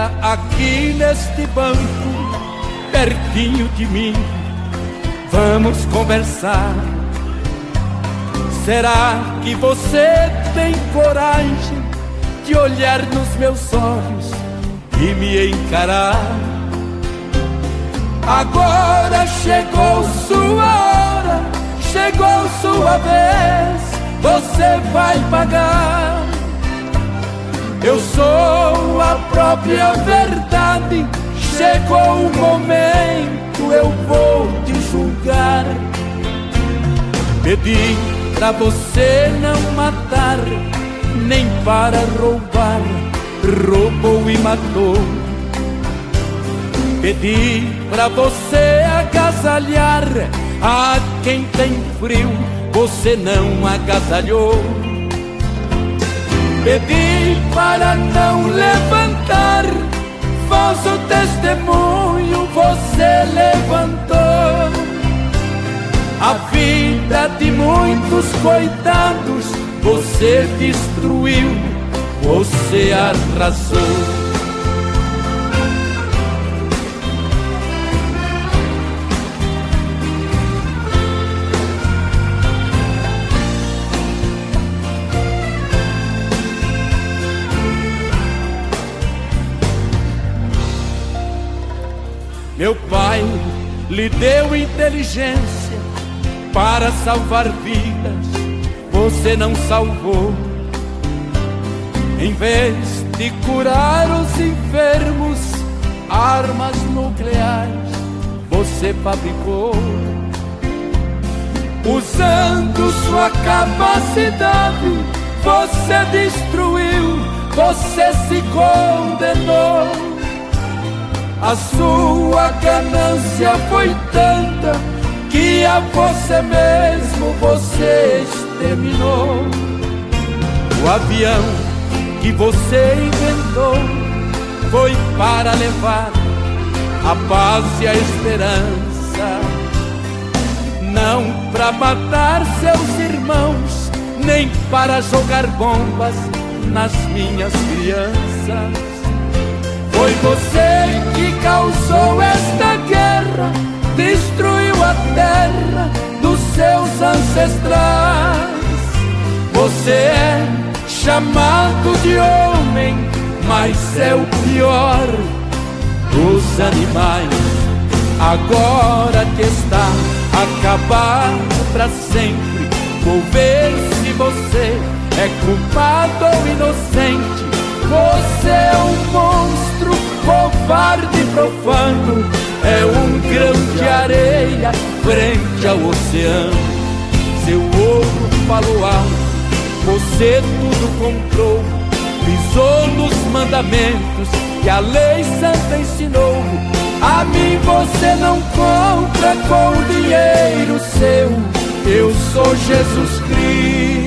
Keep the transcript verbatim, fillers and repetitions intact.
Senta aqui neste banco, pertinho de mim, vamos conversar. Será que você tem coragem de olhar nos meus olhos e me encarar? Agora chegou sua hora, chegou sua vez, você vai pagar. Eu sou a própria verdade, chegou o momento, eu vou te julgar. Pedi pra você não matar, nem para roubar, roubou e matou. Pedi pra você agasalhar a quem tem frio, você não agasalhou. Pedi para não levantar falso testemunho, você levantou. A vida de muitos coitados você destruiu, você arrasou. Meu pai lhe deu inteligência para salvar vidas, você não salvou. Em vez de curar os enfermos, armas nucleares você fabricou. Usando sua capacidade, você destruiu, você se condenou. A sua ganância foi tanta que a você mesmo você exterminou. O avião que você inventou foi para levar a paz e a esperança, não para matar seus irmãos, nem para jogar bombas nas minhas crianças. Foi você que causou esta guerra, destruiu a terra dos seus ancestrais. Você é chamado de homem, mas é o pior dos animais. Agora que está acabado pra sempre, vou ver se você é culpado ou inocente. Você é um monstro, covarde e profano, é um grão de areia frente ao oceano. Seu ouro falou alto, você tudo comprou, pisou nos mandamentos que a lei santa ensinou. A mim você não compra com dinheiro seu, eu sou Jesus Cristo.